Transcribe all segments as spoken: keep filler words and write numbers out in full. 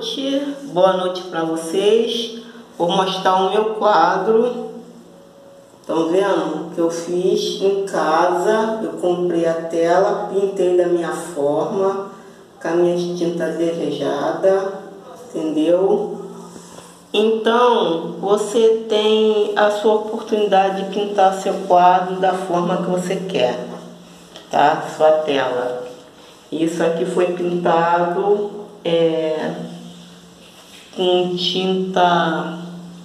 noite, boa noite para vocês. Vou mostrar o meu quadro. Estão vendo o que eu fiz em casa? Eu comprei a tela, pintei da minha forma, com a minha tinta desejada, entendeu? Então, você tem a sua oportunidade de pintar seu quadro da forma que você quer, tá? Sua tela. Isso aqui foi pintado é, com tinta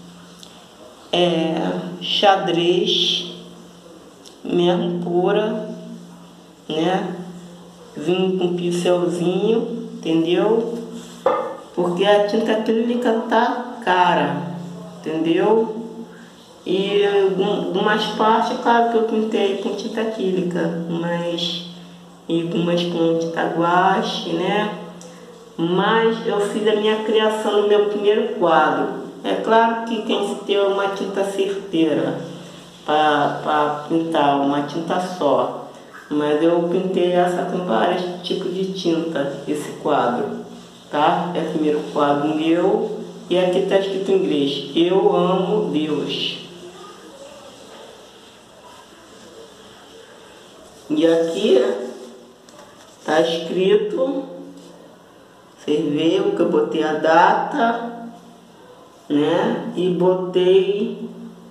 é, xadrez, mesmo pura, né? Vim com um pincelzinho, entendeu? Porque a tinta acrílica tá cara, entendeu? E algumas partes, claro que eu pintei com tinta acrílica, mas e algumas com tinta guache, né? Mas eu fiz a minha criação no meu primeiro quadro. É claro que tem que ter uma tinta certeira para pintar, uma tinta só. Mas eu pintei essa com vários tipos de tinta, esse quadro, tá? É o primeiro quadro meu e aqui está escrito em inglês: eu amo Deus. E aqui está escrito, vocês veem que eu botei a data, né? E botei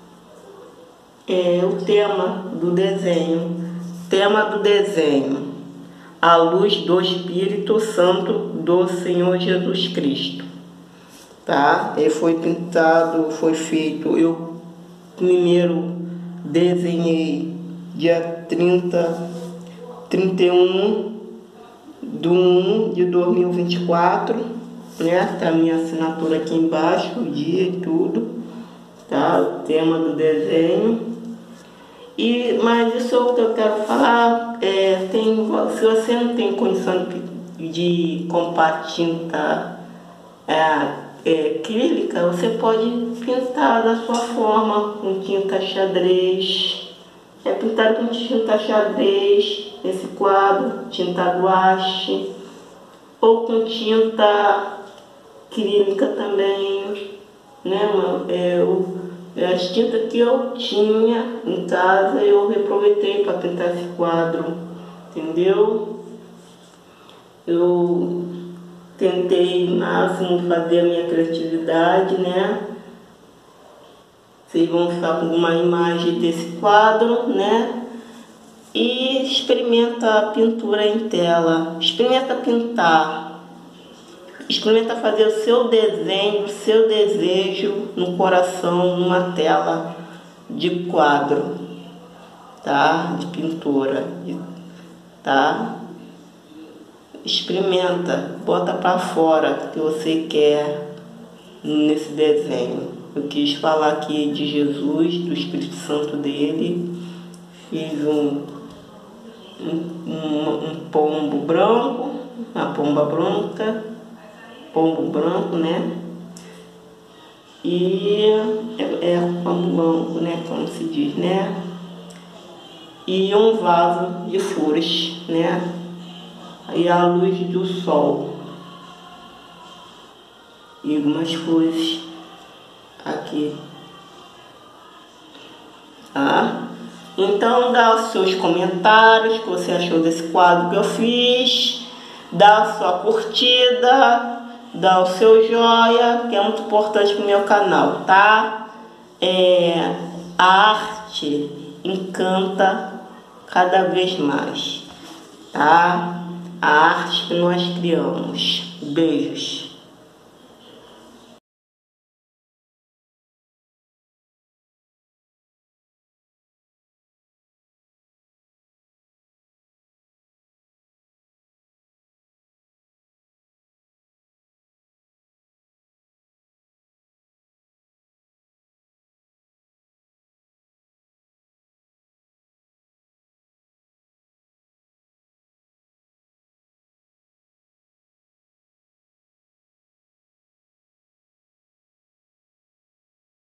é, o tema do desenho. Tema do desenho: a luz do Espírito Santo do Senhor Jesus Cristo. Tá? Ele foi pintado, foi feito. Eu primeiro desenhei dia trinta, trinta e um de um de dois mil e vinte e quatro, né? Tá a minha assinatura aqui embaixo, o dia e tudo, tá? O tema do desenho. E, mas isso é o que eu quero falar, é, tem, se você não tem condição de, de comprar tinta é, é, acrílica, você pode pintar da sua forma, com tinta xadrez. É pintado com tinta xadrez, esse quadro, tinta guache, ou com tinta acrílica também, né? É, o, as tintas que eu tinha em casa eu reaproveitei para pintar esse quadro, entendeu? Eu tentei o máximo fazer a minha criatividade, né? Vocês vão ficar com uma imagem desse quadro, né? E experimenta a pintura em tela, experimenta pintar. Experimenta fazer o seu desenho, o seu desejo no coração, numa tela de quadro, tá? De pintura, tá? Experimenta, bota para fora o que você quer nesse desenho. Eu quis falar aqui de Jesus, do Espírito Santo dele. Fiz um, um, um, um pombo branco, uma pomba branca, pombo branco, né? E é, é pombo branco, né? Como se diz, né? E um vaso de flores, né? E a luz do sol. E algumas coisas aqui. Tá? Então dá os seus comentários, o que você achou desse quadro que eu fiz. Dá a sua curtida, dá o seu joia, que é muito importante para o meu canal, tá? É, a arte encanta cada vez mais, tá? A arte que nós criamos. Beijos.